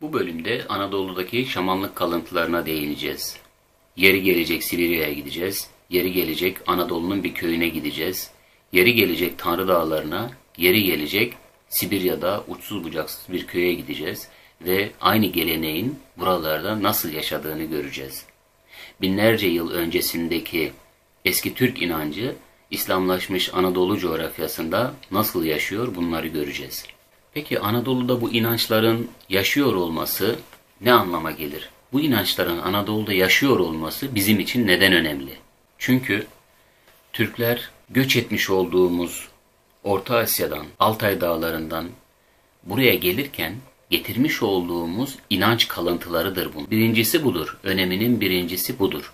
Bu bölümde Anadolu'daki şamanlık kalıntılarına değineceğiz. Yeri gelecek Sibirya'ya gideceğiz. Yeri gelecek Anadolu'nun bir köyüne gideceğiz. Yeri gelecek Tanrı Dağları'na, yeri gelecek Sibirya'da uçsuz bucaksız bir köye gideceğiz. Ve aynı geleneğin buralarda nasıl yaşadığını göreceğiz. Binlerce yıl öncesindeki eski Türk inancı, İslamlaşmış Anadolu coğrafyasında nasıl yaşıyor bunları göreceğiz. Peki Anadolu'da bu inançların yaşıyor olması ne anlama gelir? Bu inançların Anadolu'da yaşıyor olması bizim için neden önemli? Çünkü Türkler göç etmiş olduğumuz Orta Asya'dan, Altay dağlarından buraya gelirken getirmiş olduğumuz inanç kalıntılarıdır bu. Birincisi budur. Öneminin birincisi budur.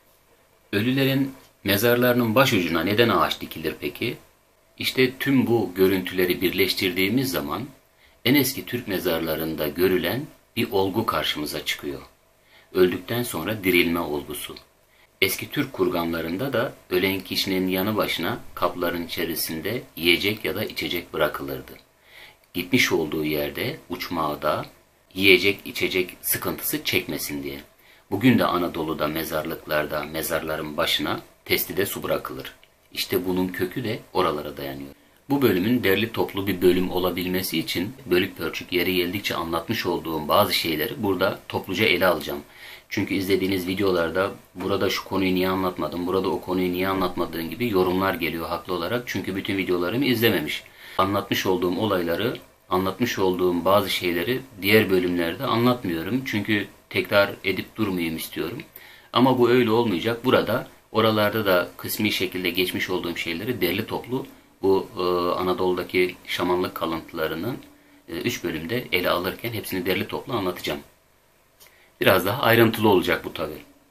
Ölülerin mezarlarının başucuna neden ağaç dikilir peki? İşte tüm bu görüntüleri birleştirdiğimiz zaman en eski Türk mezarlarında görülen bir olgu karşımıza çıkıyor. Öldükten sonra dirilme olgusu. Eski Türk kurganlarında da ölen kişinin yanı başına kapların içerisinde yiyecek ya da içecek bırakılırdı. Gitmiş olduğu yerde uçmağda yiyecek içecek sıkıntısı çekmesin diye. Bugün de Anadolu'da mezarlıklarda mezarların başına testide su bırakılır. İşte bunun kökü de oralara dayanıyor. Bu bölümün derli toplu bir bölüm olabilmesi için bölük pörçük yeri geldikçe anlatmış olduğum bazı şeyleri burada topluca ele alacağım. Çünkü izlediğiniz videolarda burada şu konuyu niye anlatmadım, burada o konuyu niye anlatmadığın gibi yorumlar geliyor haklı olarak. Çünkü bütün videolarımı izlememiş. Anlatmış olduğum olayları, anlatmış olduğum bazı şeyleri diğer bölümlerde anlatmıyorum. Çünkü tekrar edip durmayayım istiyorum. Ama bu öyle olmayacak. Burada, oralarda da kısmi şekilde geçmiş olduğum şeyleri derli toplu bu Anadolu'daki şamanlık kalıntılarının 3 bölümde ele alırken hepsini derli toplu anlatacağım. Biraz daha ayrıntılı olacak bu tabi.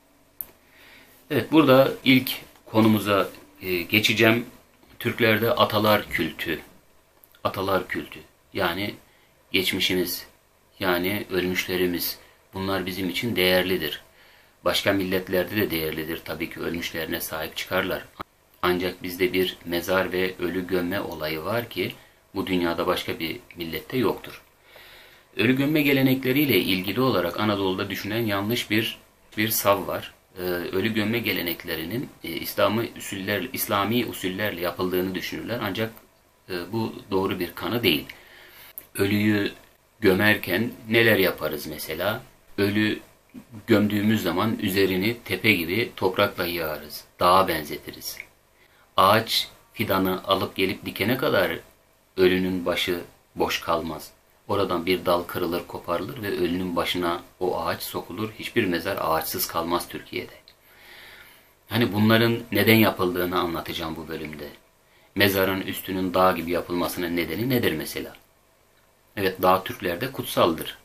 Evet, burada ilk konumuza geçeceğim. Türklerde atalar kültü. Atalar kültü. Yani geçmişimiz, yani ölmüşlerimiz. Bunlar bizim için değerlidir. Başka milletlerde de değerlidir. Tabii ki ölmüşlerine sahip çıkarlar. Ancak bizde bir mezar ve ölü gömme olayı var ki bu dünyada başka bir millette yoktur. Ölü gömme gelenekleriyle ilgili olarak Anadolu'da düşünen yanlış bir sav var. Ölü gömme geleneklerinin İslami usullerle yapıldığını düşünürler. Ancak bu doğru bir kanı değil. Ölüyü gömerken neler yaparız mesela? Ölü gömdüğümüz zaman üzerini tepe gibi toprakla yağarız. Dağa benzetiriz. Ağaç fidanı alıp gelip dikene kadar ölünün başı boş kalmaz. Oradan bir dal kırılır, koparılır ve ölünün başına o ağaç sokulur. Hiçbir mezar ağaçsız kalmaz Türkiye'de. Hani bunların neden yapıldığını anlatacağım bu bölümde. Mezarın üstünün dağ gibi yapılmasının nedeni nedir mesela? Evet, dağ Türklerde kutsaldır.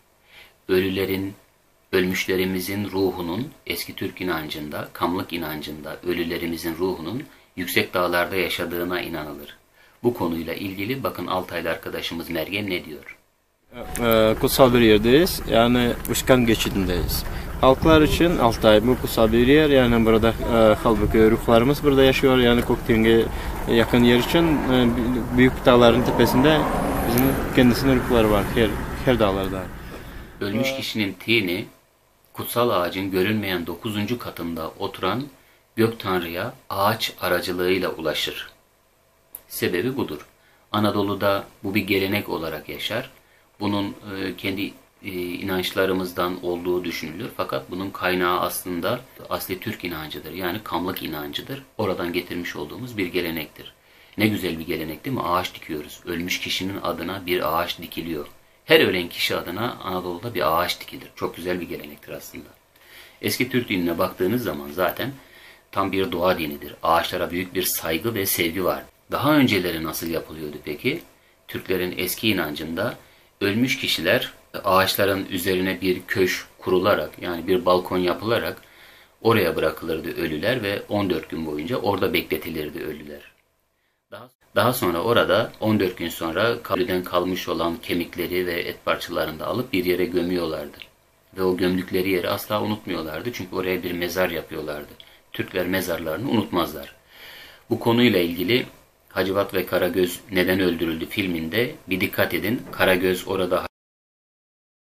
Ölmüşlerimizin ruhunun eski Türk inancında, Kamlık inancında ölülerimizin ruhunun yüksek dağlarda yaşadığına inanılır. Bu konuyla ilgili bakın Altaylı arkadaşımız Mergen ne diyor? Kutsal bir yerdeyiz. Yani Uçkan geçidindeyiz. Halklar için Altay bu kutsal bir yer. Yani burada halbuki ruhlarımız burada yaşıyor. Yani Kokting'e yakın yer için büyük dağların tepesinde bizim kendisinin ruhları var. Her dağlarda. Ölmüş kişinin tini kutsal ağacın görünmeyen 9. katında oturan Gök Tanrı'ya ağaç aracılığıyla ulaşır. Sebebi budur. Anadolu'da bu bir gelenek olarak yaşar. Bunun kendi inançlarımızdan olduğu düşünülür. Fakat bunun kaynağı aslında asli Türk inancıdır. Yani Kamlık inancıdır. Oradan getirmiş olduğumuz bir gelenektir. Ne güzel bir gelenek değil mi? Ağaç dikiyoruz. Ölmüş kişinin adına bir ağaç dikiliyor. Her ölen kişi adına Anadolu'da bir ağaç dikilir. Çok güzel bir gelenektir aslında. Eski Türk dinine baktığınız zaman zaten tam bir doğa dinidir. Ağaçlara büyük bir saygı ve sevgi var. Daha önceleri nasıl yapılıyordu peki? Türklerin eski inancında ölmüş kişiler ağaçların üzerine bir köşk kurularak yani bir balkon yapılarak oraya bırakılırdı ölüler ve 14 gün boyunca orada bekletilirdi ölüler. Daha sonra orada 14 gün sonra ölüden kalmış olan kemikleri ve et parçalarını da alıp bir yere gömüyorlardı. Ve o gömdükleri yeri asla unutmuyorlardı çünkü oraya bir mezar yapıyorlardı. Türkler mezarlarını unutmazlar. Bu konuyla ilgili Hacivat ve Karagöz Neden Öldürüldü filminde bir dikkat edin. Karagöz orada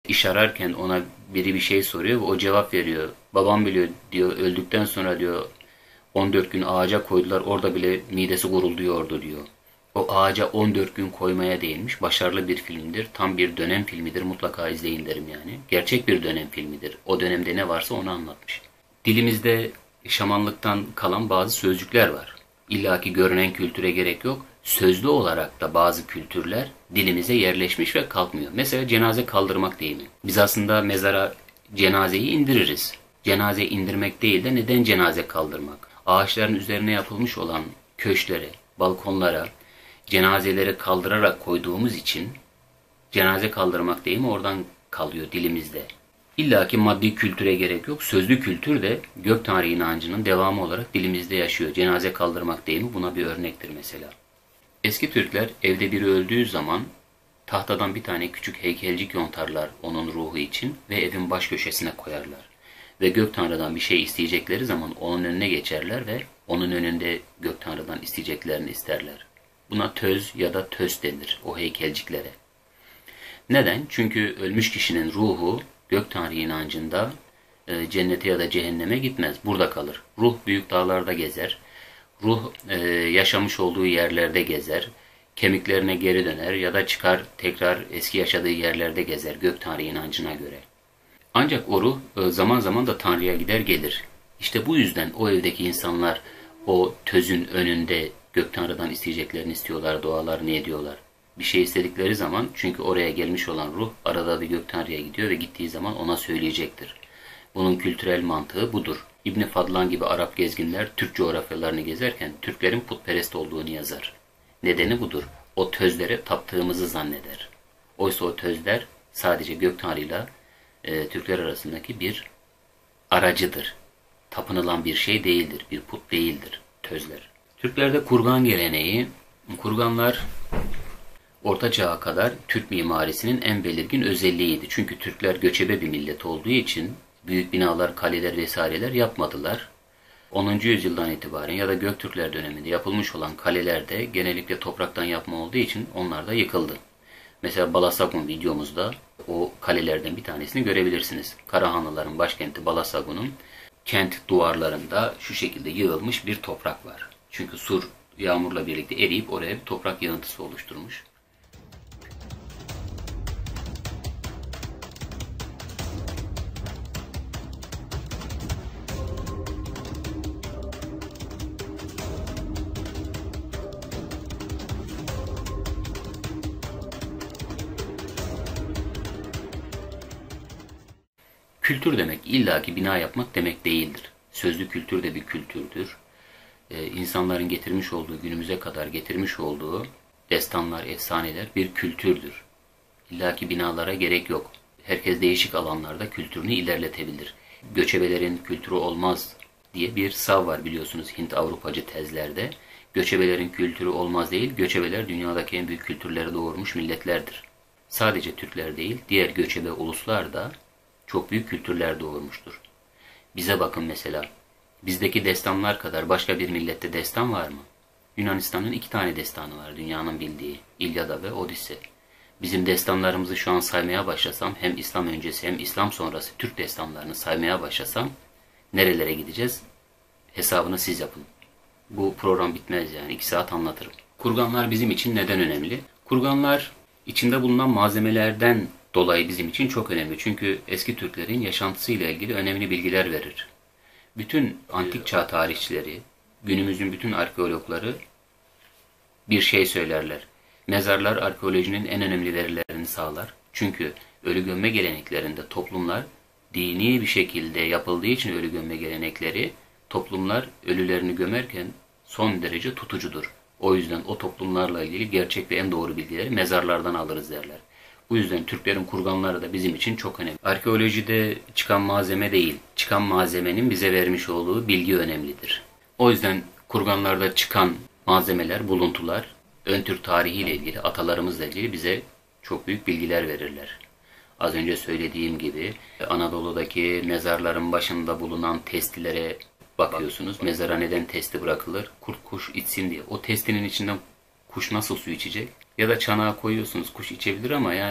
İş ararken ona biri bir şey soruyor ve o cevap veriyor. Babam biliyor diyor, öldükten sonra diyor 14 gün ağaca koydular, orada bile midesi gurulduyordu diyor. O ağaca 14 gün koymaya değinmiş. Başarılı bir filmdir. Tam bir dönem filmidir. Mutlaka izleyin derim yani. Gerçek bir dönem filmidir. O dönemde ne varsa onu anlatmış. Dilimizde şamanlıktan kalan bazı sözcükler var. İlla ki görünen kültüre gerek yok. Sözlü olarak da bazı kültürler dilimize yerleşmiş ve kalkmıyor. Mesela cenaze kaldırmak deyimi. Biz aslında mezara cenazeyi indiririz. Cenaze indirmek değil de neden cenaze kaldırmak? Ağaçların üzerine yapılmış olan köşklere, balkonlara, cenazeleri kaldırarak koyduğumuz için cenaze kaldırmak deyimi oradan kalıyor dilimizde. İlla ki maddi kültüre gerek yok. Sözlü kültür de gök tanrı inancının devamı olarak dilimizde yaşıyor. Cenaze kaldırmak deyimi buna bir örnektir mesela. Eski Türkler evde biri öldüğü zaman tahtadan bir tane küçük heykelcik yontarlar onun ruhu için ve evin baş köşesine koyarlar. Ve gök tanrıdan bir şey isteyecekleri zaman onun önüne geçerler ve onun önünde gök tanrıdan isteyeceklerini isterler. Buna töz ya da töz denir o heykelciklere. Neden? Çünkü ölmüş kişinin ruhu gök tanrı inancında cennete ya da cehenneme gitmez. Burada kalır. Ruh büyük dağlarda gezer. Ruh yaşamış olduğu yerlerde gezer. Kemiklerine geri döner ya da çıkar tekrar eski yaşadığı yerlerde gezer gök tanrı inancına göre. Ancak o ruh zaman zaman da Tanrı'ya gider gelir. İşte bu yüzden o evdeki insanlar o tözün önünde gök tanrıdan isteyeceklerini istiyorlar, dualarını ediyorlar. Bir şey istedikleri zaman çünkü oraya gelmiş olan ruh arada bir gök tanrıya gidiyor ve gittiği zaman ona söyleyecektir. Bunun kültürel mantığı budur. İbn Fadlan gibi Arap gezginler Türk coğrafyalarını gezerken Türklerin putperest olduğunu yazar. Nedeni budur. O tözlere taptığımızı zanneder. Oysa o tözler sadece gök tanrıyla Türkler arasındaki bir aracıdır. Tapınılan bir şey değildir, bir put değildir tözler. Türklerde kurgan geleneği, kurganlar Orta Çağ'a kadar Türk mimarisinin en belirgin özelliğiydi. Çünkü Türkler göçebe bir millet olduğu için büyük binalar, kaleler vesaireler yapmadılar. 10. yüzyıldan itibaren ya da Göktürkler döneminde yapılmış olan kaleler de genellikle topraktan yapma olduğu için onlar da yıkıldı. Mesela Balasagun videomuzda o kalelerden bir tanesini görebilirsiniz. Karahanlıların başkenti Balasagun'un kent duvarlarında şu şekilde yığılmış bir toprak var. Çünkü sur yağmurla birlikte eriyip oraya bir toprak yığıntısı oluşturmuş. Kültür demek illaki bina yapmak demek değildir. Sözlü kültür de bir kültürdür. İnsanların getirmiş olduğu, günümüze kadar getirmiş olduğu destanlar, efsaneler bir kültürdür. İllaki binalara gerek yok. Herkes değişik alanlarda kültürünü ilerletebilir. Göçebelerin kültürü olmaz diye bir sav var biliyorsunuz Hint-Avrupacı tezlerde. Göçebelerin kültürü olmaz değil, göçebeler dünyadaki en büyük kültürleri doğurmuş milletlerdir. Sadece Türkler değil, diğer göçebe uluslar da çok büyük kültürler doğurmuştur. Bize bakın mesela, bizdeki destanlar kadar başka bir millette destan var mı? Yunanistan'ın 2 tane destanı var dünyanın bildiği, İlyada ve Odise. Bizim destanlarımızı şu an saymaya başlasam, hem İslam öncesi hem İslam sonrası Türk destanlarını saymaya başlasam, nerelere gideceğiz? Hesabını siz yapın. Bu program bitmez yani, 2 saat anlatırım. Kurganlar bizim için neden önemli? Kurganlar içinde bulunan malzemelerden dolayı bizim için çok önemli. Çünkü eski Türklerin yaşantısıyla ilgili önemli bilgiler verir. Bütün antik çağ tarihçileri, günümüzün bütün arkeologları bir şey söylerler. Mezarlar arkeolojinin en önemli verilerini sağlar. Çünkü ölü gömme geleneklerinde toplumlar dini bir şekilde yapıldığı için ölü gömme gelenekleri toplumlar ölülerini gömerken son derece tutucudur. O yüzden o toplumlarla ilgili gerçek ve en doğru bilgileri mezarlardan alırız derler. Bu yüzden Türklerin kurganları da bizim için çok önemli. Arkeolojide çıkan malzeme değil, çıkan malzemenin bize vermiş olduğu bilgi önemlidir. O yüzden kurganlarda çıkan malzemeler, buluntular, ön Türk tarihiyle ilgili, atalarımızla ilgili bize çok büyük bilgiler verirler. Az önce söylediğim gibi Anadolu'daki mezarların başında bulunan testilere bakıyorsunuz. Mezara neden testi bırakılır? Kurt kuş içsin diye. O testinin içinden kuş nasıl su içecek? Ya da çanağa koyuyorsunuz, kuş içebilir ama yani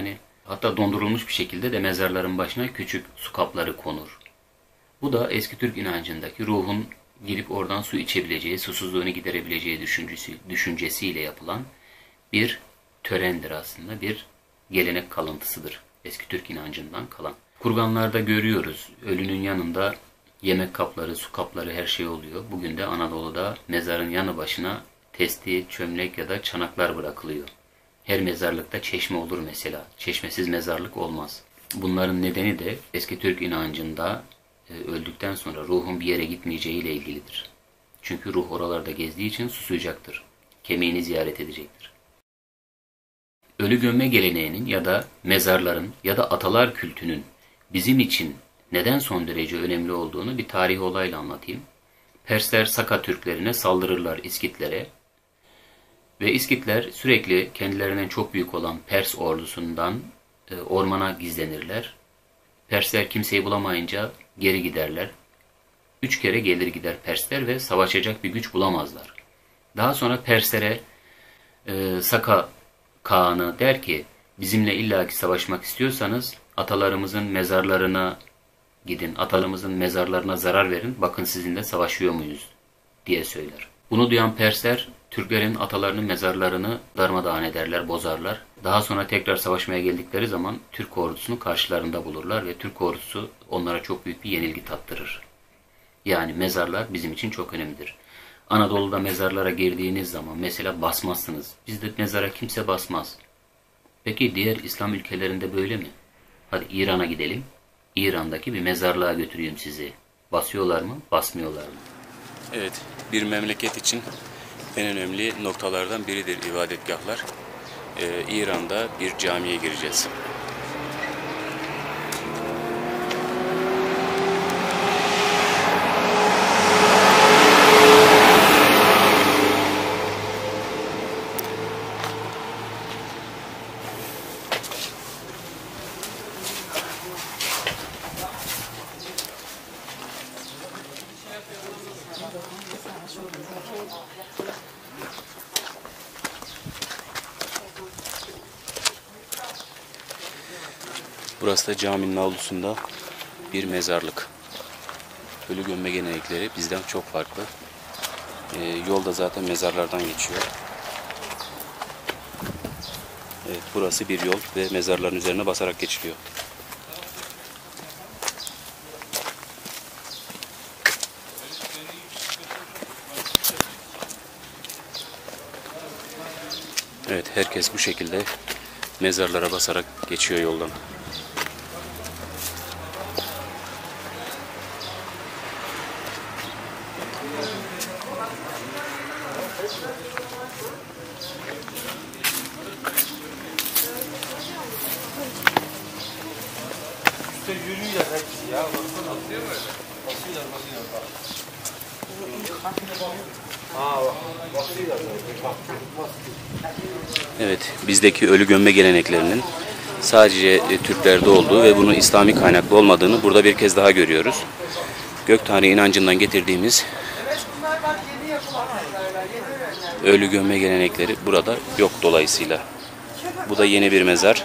Hatta dondurulmuş bir şekilde de mezarların başına küçük su kapları konur. Bu da eski Türk inancındaki ruhun girip oradan su içebileceği, susuzluğunu giderebileceği düşüncesiyle yapılan bir törendir aslında. Bir gelenek kalıntısıdır. Eski Türk inancından kalan. Kurganlarda görüyoruz. Ölünün yanında yemek kapları, su kapları her şey oluyor. Bugün de Anadolu'da mezarın yanı başına testi, çömlek ya da çanaklar bırakılıyor. Her mezarlıkta çeşme olur mesela. Çeşmesiz mezarlık olmaz. Bunların nedeni de eski Türk inancında öldükten sonra ruhun bir yere gitmeyeceği ile ilgilidir. Çünkü ruh oralarda gezdiği için susayacaktır. Kemiğini ziyaret edecektir. Ölü gömme geleneğinin ya da mezarların ya da atalar kültünün bizim için neden son derece önemli olduğunu bir tarihi olayla anlatayım. Persler Saka Türklerine saldırırlar İskitlere ve İskitler sürekli kendilerinden çok büyük olan Pers ordusundan ormana gizlenirler. Persler kimseyi bulamayınca geri giderler. 3 kere gelir gider Persler ve savaşacak bir güç bulamazlar. Daha sonra Perslere Saka Kağan'ı der ki bizimle illaki savaşmak istiyorsanız atalarımızın mezarlarına gidin, atalarımızın mezarlarına zarar verin, bakın sizinle savaşıyor muyuz diye söyler. Bunu duyan Persler Türklerin atalarının mezarlarını darmadağın ederler, bozarlar. Daha sonra tekrar savaşmaya geldikleri zaman Türk ordusunu karşılarında bulurlar ve Türk ordusu onlara çok büyük bir yenilgi tattırır. Yani mezarlar bizim için çok önemlidir. Anadolu'da mezarlara girdiğiniz zaman mesela basmazsınız. Bizde mezara kimse basmaz. Peki diğer İslam ülkelerinde böyle mi? Hadi İran'a gidelim. İran'daki bir mezarlığa götüreyim sizi. Basıyorlar mı, basmıyorlar mı? Evet, bir memleket için en önemli noktalardan biridir ibadetgahlar. İran'da bir camiye gireceğiz. Burası da caminin avlusunda bir mezarlık. Ölü gömme gelenekleri bizden çok farklı. Yolda zaten mezarlardan geçiyor. Evet, burası bir yol ve mezarların üzerine basarak geçiliyor. Evet, herkes bu şekilde mezarlara basarak geçiyor yoldan. Evet, bizdeki ölü gömme geleneklerinin sadece Türklerde olduğu ve bunun İslami kaynaklı olmadığını burada bir kez daha görüyoruz. Gök Tanrı inancından getirdiğimiz ölü gömme gelenekleri burada yok dolayısıyla. Bu da yeni bir mezar.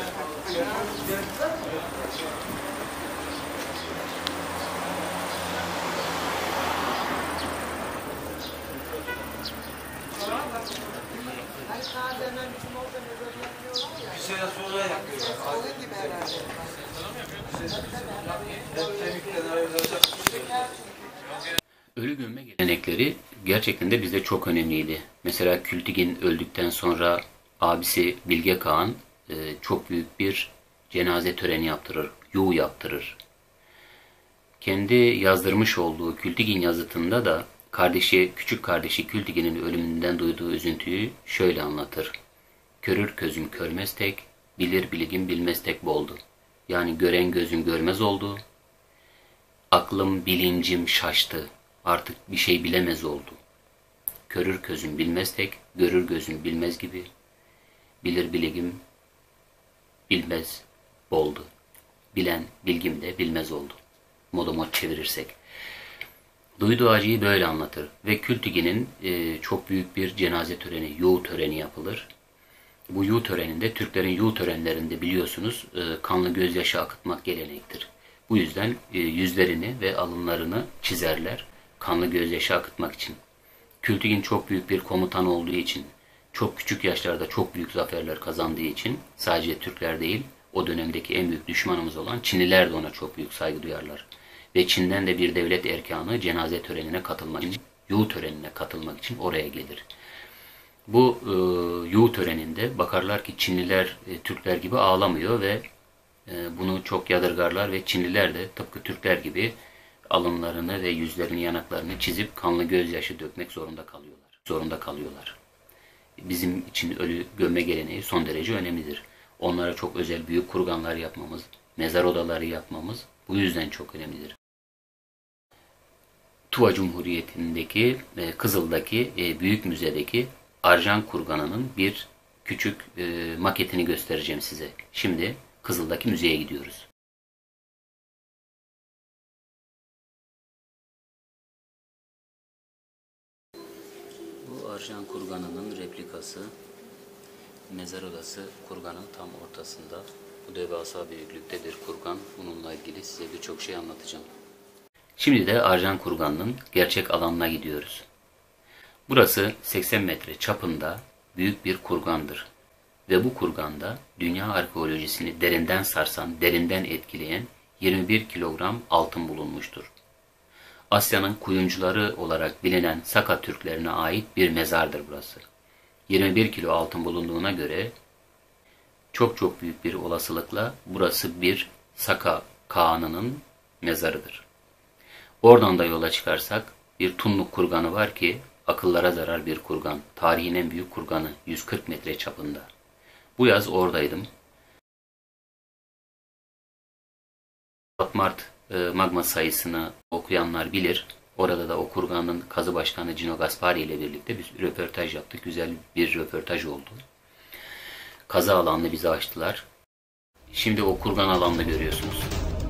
Ölü gömme gelenekleri gerçekten de bizde çok önemliydi. Mesela Kültigin öldükten sonra abisi Bilge Kağan çok büyük bir cenaze töreni yaptırır, yuğu yaptırır. Kendi yazdırmış olduğu Kültigin yazıtında da küçük kardeşi Kültigin'in ölümünden duyduğu üzüntüyü şöyle anlatır. Körür közüm körmez tek, bilir biligim bilmez tek boldu. Yani gören gözüm görmez oldu, aklım bilincim şaştı, artık bir şey bilemez oldu. Körür közüm bilmez tek, görür gözüm bilmez gibi, bilir biligim bilmez boldu. Bilen bilgim de bilmez oldu. Modomot çevirirsek. Duyduğu acıyı böyle anlatır ve Kültigin'in çok büyük bir cenaze töreni, yuğu töreni yapılır. Bu yu töreninde, Türklerin yu törenlerinde biliyorsunuz kanlı gözyaşı akıtmak gelenektir. Bu yüzden yüzlerini ve alınlarını çizerler kanlı gözyaşı akıtmak için. Kültigin çok büyük bir komutan olduğu için, çok küçük yaşlarda çok büyük zaferler kazandığı için sadece Türkler değil, o dönemdeki en büyük düşmanımız olan Çinliler de ona çok büyük saygı duyarlar. Ve Çin'den de bir devlet erkanı cenaze törenine katılmak için, yu törenine katılmak için oraya gelir. Bu yu töreninde bakarlar ki Çinliler Türkler gibi ağlamıyor ve bunu çok yadırgarlar ve Çinliler de tıpkı Türkler gibi alınlarını ve yüzlerini, yanaklarını çizip kanlı gözyaşı dökmek zorunda kalıyorlar. Bizim için ölü gömme geleneği son derece önemlidir. Onlara çok özel büyük kurganlar yapmamız, mezar odaları yapmamız bu yüzden çok önemlidir. Tuva Cumhuriyeti'ndeki, Kızıl'daki Büyük Müze'deki Arjan kurganının bir küçük maketini göstereceğim size. Şimdi Kızıl'daki müzeye gidiyoruz. Bu Arjan kurganının replikası, mezar odası kurganın tam ortasında. Bu devasa büyüklüktedir kurgan. Bununla ilgili size birçok şey anlatacağım. Şimdi de Arjan kurganının gerçek alanına gidiyoruz. Burası 80 metre çapında büyük bir kurgandır. Ve bu kurganda dünya arkeolojisini derinden sarsan, derinden etkileyen 21 kilogram altın bulunmuştur. Asya'nın kuyumcuları olarak bilinen Saka Türklerine ait bir mezardır burası. 21 kilo altın bulunduğuna göre çok büyük bir olasılıkla burası bir Saka Kağanı'nın mezarıdır. Oradan da yola çıkarsak bir Tunluk kurganı var ki akıllara zarar bir kurgan. Tarihin en büyük kurganı 140 metre çapında. Bu yaz oradaydım. Mart magma sayısını okuyanlar bilir. Orada da o kurganın kazı başkanı Cino Gaspari ile birlikte bir röportaj yaptık. Güzel bir röportaj oldu. Kazı alanını bize açtılar. Şimdi o kurgan alanını görüyorsunuz.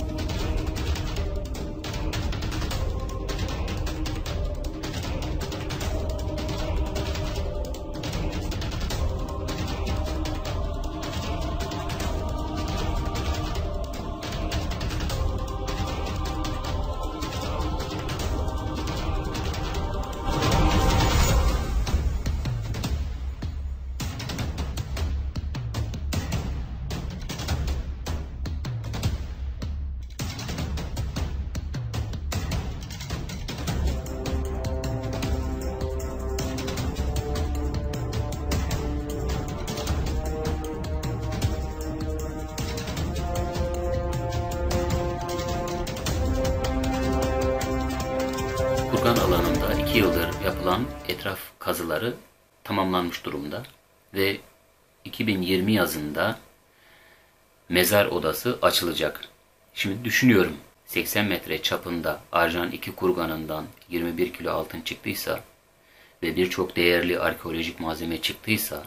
Kurgan alanında 2 yıldır yapılan etraf kazıları tamamlanmış durumda ve 2020 yazında mezar odası açılacak. Şimdi düşünüyorum, 80 metre çapında Arjan 2 kurganından 21 kilo altın çıktıysa ve birçok değerli arkeolojik malzeme çıktıysa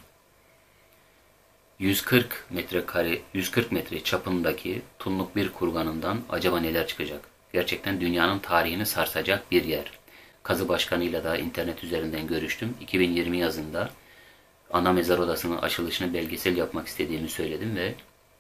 140 metre çapındaki Tunluk bir kurganından acaba neler çıkacak? Gerçekten dünyanın tarihini sarsacak bir yer. Kazı başkanıyla da internet üzerinden görüştüm. 2020 yazında ana mezar odasının açılışını belgesel yapmak istediğimi söyledim ve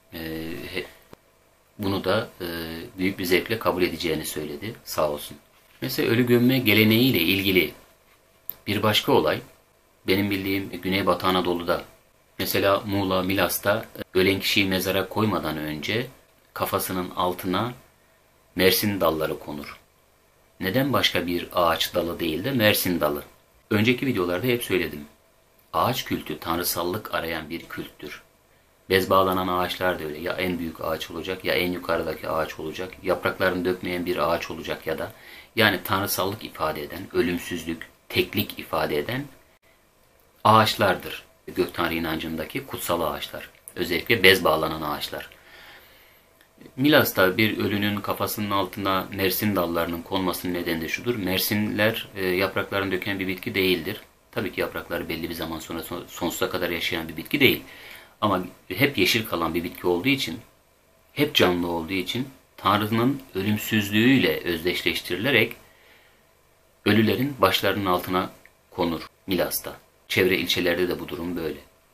bunu da büyük bir zevkle kabul edeceğini söyledi. Sağ olsun. Mesela ölü gömme geleneğiyle ilgili bir başka olay, benim bildiğim Güneybatı Anadolu'da, mesela Muğla, Milas'ta ölen kişiyi mezara koymadan önce kafasının altına mersin dalları konur. Neden başka bir ağaç dalı değil de mersin dalı? Önceki videolarda hep söyledim. Ağaç kültü tanrısallık arayan bir külttür. Bez bağlanan ağaçlar da öyle. Ya en büyük ağaç olacak ya en yukarıdaki ağaç olacak. Yapraklarını dökmeyen bir ağaç olacak ya da yani tanrısallık ifade eden, ölümsüzlük, teklik ifade eden ağaçlardır. Gök Tanrı inancındaki kutsal ağaçlar. Özellikle bez bağlanan ağaçlar. Milas'ta bir ölünün kafasının altına mersin dallarının konmasının nedeni de şudur. Mersinler yapraklarını döken bir bitki değildir. Tabii ki yaprakları belli bir zaman sonra sonsuza kadar yaşayan bir bitki değil. Ama hep yeşil kalan bir bitki olduğu için, hep canlı olduğu için Tanrı'nın ölümsüzlüğüyle özdeşleştirilerek ölülerin başlarının altına konur Milas'ta. Çevre ilçelerde de bu durum böyle.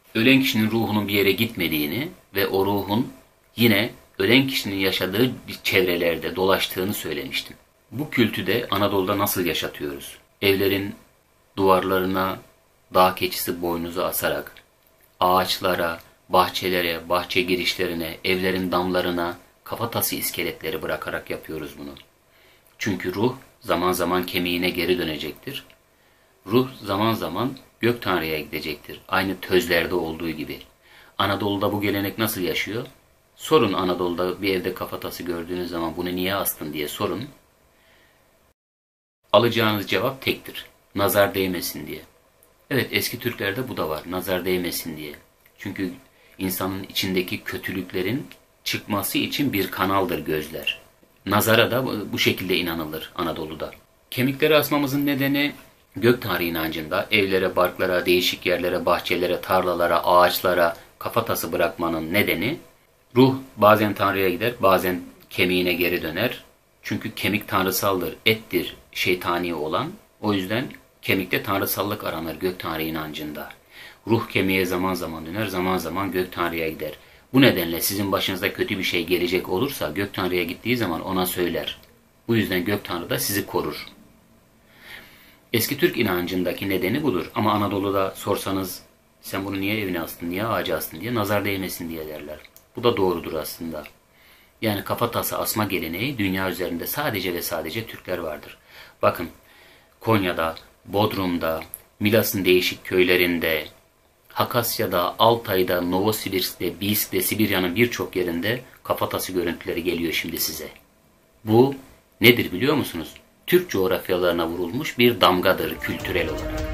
ölen kişinin ruhunun bir yere gitmediğini ve o ruhun yine ölen kişinin yaşadığı çevrelerde dolaştığını söylemiştim. Bu kültüde Anadolu'da nasıl yaşatıyoruz? Evlerin duvarlarına dağ keçisi boynuzu asarak, ağaçlara, bahçelere, bahçe girişlerine, evlerin damlarına kafatası iskeletleri bırakarak yapıyoruz bunu. Çünkü ruh zaman zaman kemiğine geri dönecektir. Ruh zaman zaman gök tanrıya gidecektir. Aynı tözlerde olduğu gibi. Anadolu'da bu gelenek nasıl yaşıyor? Sorun, Anadolu'da bir evde kafatası gördüğünüz zaman bunu niye astın diye sorun. Alacağınız cevap tektir. Nazar değmesin diye. Evet, eski Türklerde bu da var. Nazar değmesin diye. Çünkü insanın içindeki kötülüklerin çıkması için bir kanaldır gözler. Nazara da bu şekilde inanılır Anadolu'da. Kemikleri asmamızın nedeni gök tanrı inancında evlere, barklara, değişik yerlere, bahçelere, tarlalara, ağaçlara kafatası bırakmanın nedeni ruh bazen tanrıya gider, bazen kemiğine geri döner. Çünkü kemik tanrısaldır, ettir şeytani olan. O yüzden kemikte tanrısallık aranır gök tanrı inancında. Ruh kemiğe zaman zaman döner, zaman zaman gök tanrıya gider. Bu nedenle sizin başınıza kötü bir şey gelecek olursa gök tanrıya gittiği zaman ona söyler. Bu yüzden gök tanrı da sizi korur. Eski Türk inancındaki nedeni budur. Ama Anadolu'da sorsanız sen bunu niye evine astın, niye ağaca astın diye nazar değmesin diye derler. Bu da doğrudur aslında. Yani kafatası asma geleneği dünya üzerinde sadece ve sadece Türkler vardır. Bakın Konya'da, Bodrum'da, Milas'ın değişik köylerinde, Hakasya'da, Altay'da, Novosibirsk'te, Biysk'te, Sibirya'nın birçok yerinde kafatası görüntüleri geliyor şimdi size. Bu nedir biliyor musunuz? Türk coğrafyalarına vurulmuş bir damgadır kültürel olarak.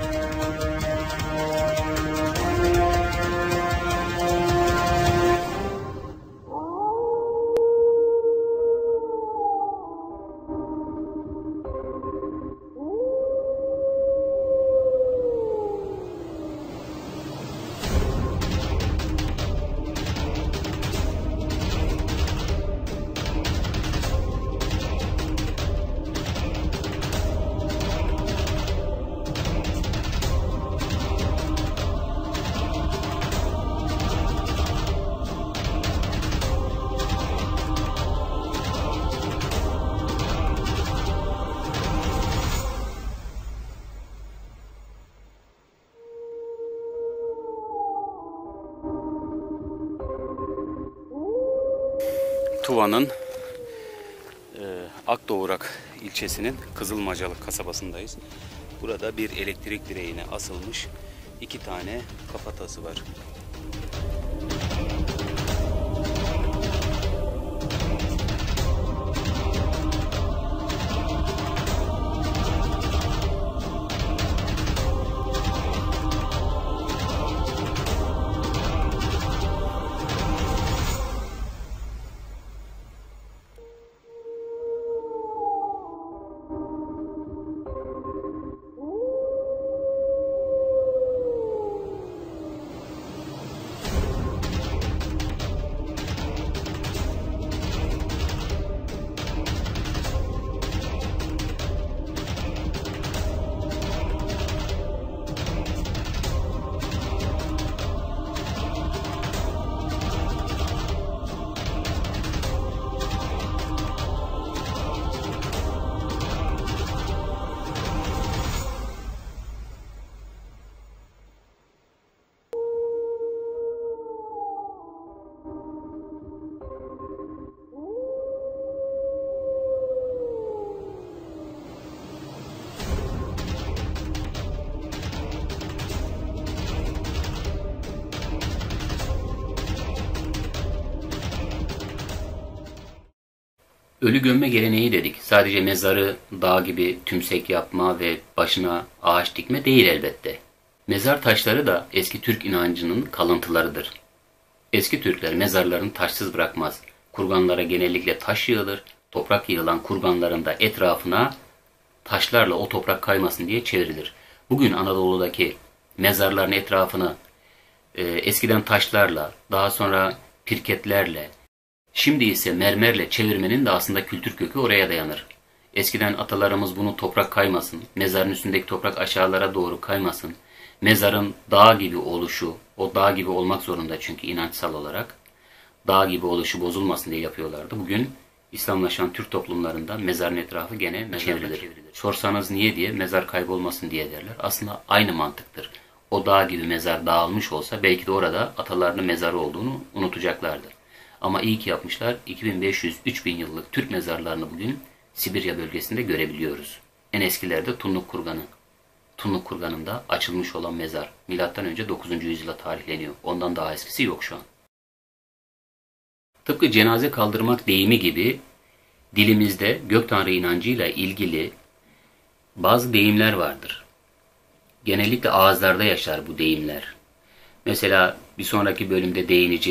Tuva'nın Akdoğurak ilçesinin Kızılmacalık kasabasındayız. Burada bir elektrik direğine asılmış 2 tane kafatası var. Ölü gömme geleneği dedik. Sadece mezarı dağ gibi tümsek yapma ve başına ağaç dikme değil elbette. Mezar taşları da eski Türk inancının kalıntılarıdır. Eski Türkler mezarlarını taşsız bırakmaz. Kurganlara genellikle taş yığılır. Toprak yığılan kurganların da etrafına taşlarla o toprak kaymasın diye çevrilir. Bugün Anadolu'daki mezarların etrafını eskiden taşlarla, daha sonra pirketlerle, şimdi ise mermerle çevirmenin de aslında kültür kökü oraya dayanır. Eskiden atalarımız bunu toprak kaymasın, mezarın üstündeki toprak aşağılara doğru kaymasın, mezarın dağ gibi oluşu, o dağ gibi olmak zorunda çünkü inançsal olarak, dağ gibi oluşu bozulmasın diye yapıyorlardı. Bugün İslamlaşan Türk toplumlarında mezarın etrafı gene çevrilir. Sorsanız niye diye, mezar kaybolmasın diye derler. Aslında aynı mantıktır. O dağ gibi mezar dağılmış olsa belki de orada atalarının mezarı olduğunu unutacaklardı. Ama iyi ki yapmışlar. 2500-3000 yıllık Türk mezarlarını bugün Sibirya bölgesinde görebiliyoruz. En eskilerde Tunluk Kurganı. Tunluk Kurganı'nda açılmış olan mezar. Milattan önce 9. yüzyıla tarihleniyor. Ondan daha eskisi yok şu an. Tıpkı cenaze kaldırmak deyimi gibi dilimizde gök tanrı inancıyla ilgili bazı deyimler vardır. Genellikle ağızlarda yaşar bu deyimler. Mesela bir sonraki bölümde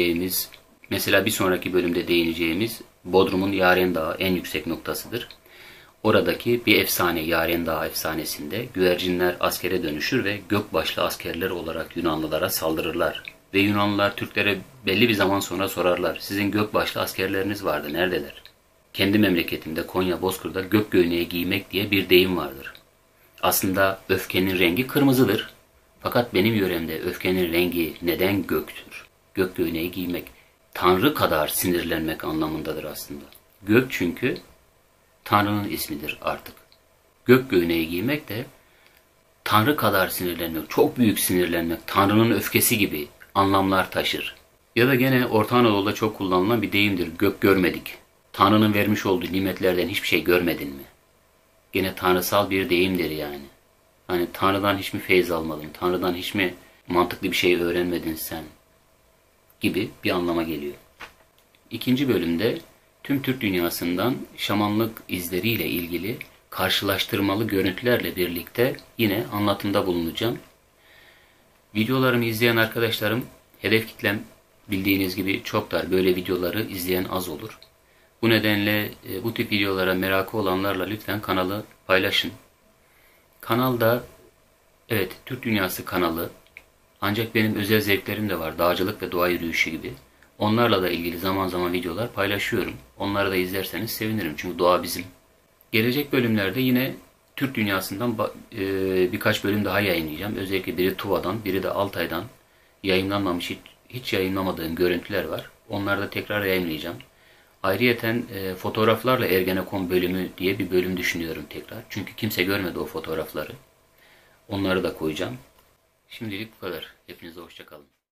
değineceğimiz Bodrum'un Yaren Dağı en yüksek noktasıdır. Oradaki bir efsane, Yaren Dağı efsanesinde güvercinler askere dönüşür ve gökbaşlı askerler olarak Yunanlılara saldırırlar. Ve Yunanlılar Türklere belli bir zaman sonra sorarlar. Sizin gökbaşlı askerleriniz vardı, neredeler? Kendi memleketimde Konya Bozkır'da gök göğneği giymek diye bir deyim vardır. Aslında öfkenin rengi kırmızıdır. Fakat benim yöremde öfkenin rengi neden göktür? Gök göğneği giymek, Tanrı kadar sinirlenmek anlamındadır aslında. Gök çünkü Tanrı'nın ismidir artık. Gök göğneği giymek de Tanrı kadar sinirlenmek, çok büyük sinirlenmek, Tanrı'nın öfkesi gibi anlamlar taşır. Ya da gene Orta Anadolu'da çok kullanılan bir deyimdir. Gök görmedik. Tanrı'nın vermiş olduğu nimetlerden hiçbir şey görmedin mi? Gene tanrısal bir deyimdir yani. Hani Tanrı'dan hiç mi feyiz almadın? Tanrı'dan hiç mi mantıklı bir şey öğrenmedin sen? Gibi bir anlama geliyor. İkinci bölümde tüm Türk dünyasından şamanlık izleriyle ilgili karşılaştırmalı görüntülerle birlikte yine anlatımda bulunacağım. Videolarımı izleyen arkadaşlarım, hedef kitlem bildiğiniz gibi çok dar. Böyle videoları izleyen az olur. Bu nedenle bu tip videolara merakı olanlarla lütfen kanalı paylaşın. Kanalda, evet, Türk Dünyası kanalı, ancak benim özel zevklerim de var. Dağcılık ve doğa yürüyüşü gibi. Onlarla da ilgili zaman zaman videolar paylaşıyorum. Onları da izlerseniz sevinirim. Çünkü doğa bizim. Gelecek bölümlerde yine Türk Dünyası'ndan birkaç bölüm daha yayınlayacağım. Özellikle biri Tuva'dan, biri de Altay'dan yayınlanmamış, hiç yayınlamadığım görüntüler var. Onları da tekrar yayınlayacağım. Ayrıyeten fotoğraflarla Ergenekon bölümü diye bir bölüm düşünüyorum tekrar. Çünkü kimse görmedi o fotoğrafları. Onları da koyacağım. Şimdilik bu kadar. Hepinize hoşça kalın.